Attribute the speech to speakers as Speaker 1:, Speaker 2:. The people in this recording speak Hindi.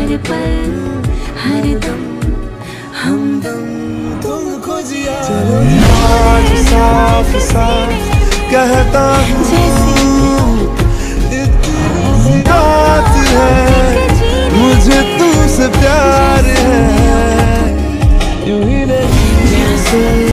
Speaker 1: हर पल हर दम हमदम
Speaker 2: तुमको जिया आज साफ साफ कहता हूँ इतनी रात है मुझे तुमसे प्यार है यूं ही नहीं